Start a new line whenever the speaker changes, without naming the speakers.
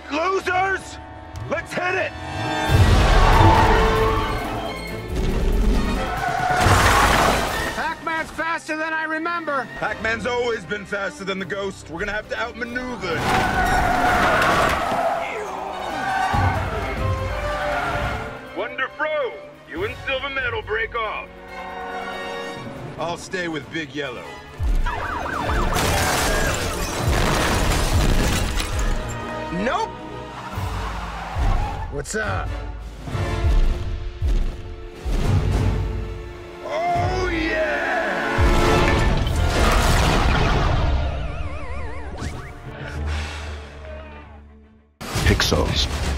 losers! Let's hit it!
Pacman's faster than I remember.
Pacman's always been faster than the Ghost. We're gonna have to outmaneuver. Wonder Fro, you and Silver Metal break off. I'll stay with Big Yellow.
Nope. What's up?
Oh, yeah!
Pixels.